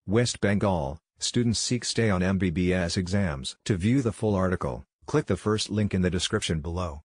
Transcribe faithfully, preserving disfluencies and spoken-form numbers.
West Bengal, students seek stay on M B B S exams. To view the full article, click the first link in the description below.